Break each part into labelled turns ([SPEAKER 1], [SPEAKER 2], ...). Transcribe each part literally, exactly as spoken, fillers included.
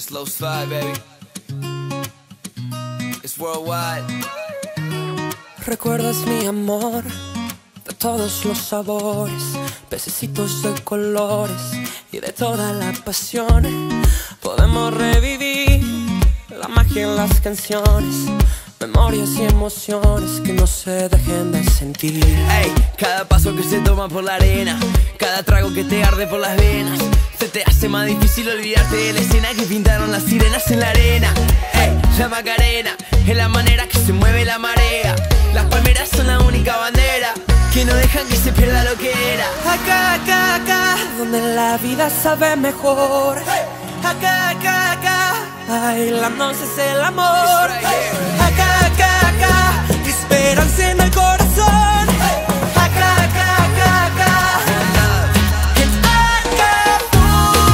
[SPEAKER 1] Slow slide, baby. It's worldwide.
[SPEAKER 2] Recuerdas mi amor de todos los sabores, pececitos de colores y de toda la pasión. Podemos revivir la magia en las canciones, memorias y emociones que no se dejen de sentir.
[SPEAKER 1] Ey, cada paso que se toma por la arena, cada trago que te arde por las venas, se te hace más difícil olvidarte de la escena que pintaron las sirenas en la arena. Ey, la Macarena es la manera que se mueve la marea. Las palmeras son la única bandera que no dejan que se pierda lo que era.
[SPEAKER 2] Acá, acá, acá, donde la vida sabe mejor. Acá, acá, acá, bailándose es el amor. Acá, acá, acá, esperanza en el corazón. Acá, acá, acá, acá, en Acapulco.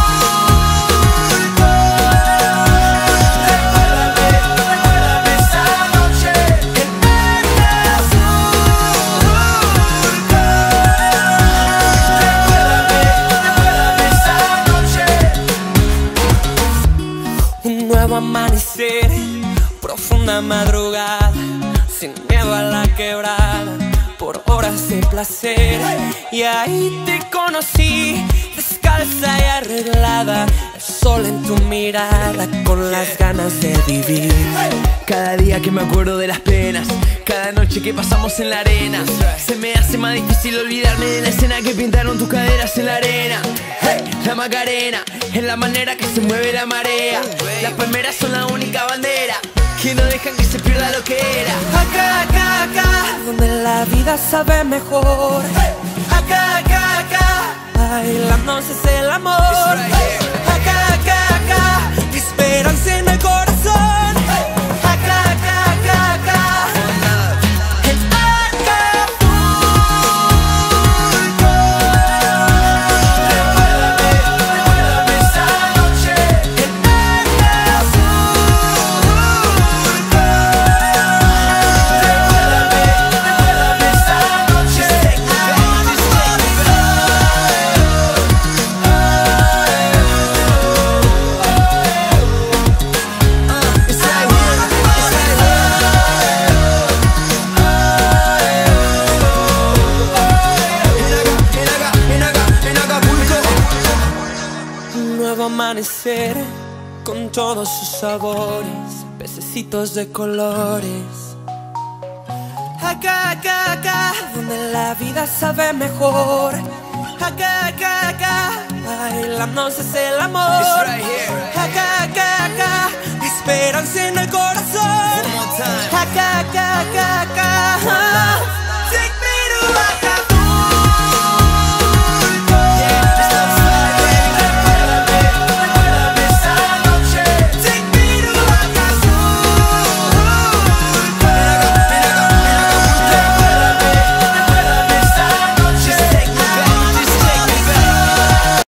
[SPEAKER 2] Recuérdame, recuérdame esa noche en un nuevo amanecer, profunda madrugada, sin miedo a la quebrada, por horas de placer. Y ahí te conocí, descalza y arreglada, el sol en tu mirada, con las ganas de vivir.
[SPEAKER 1] Cada día que me acuerdo de las penas, cada noche que pasamos en la arena, se me hace más difícil olvidarme de la escena que pintaron tus caderas en la arena. Hey, la Macarena es la manera que se mueve la marea. Las palmeras son la única bandera que no dejan que se pierda lo que era.
[SPEAKER 2] Acá, acá, acá, donde la vida sabe mejor. Acá, acá, acá, bailándose es el amor. Acá, acá, acá, esperanza en el corazón. Acá, acá, acá, acá, en Acapulco. Recuérdame, recuérdame esa noche en amanecer con todos sus sabores, pececitos de colores. Acá, acá, acá, donde la vida sabe mejor. Acá, acá, acá, bailándose es el amor. Acá, acá, acá, esperanza en el corazón. Acá, acá, acá, acá.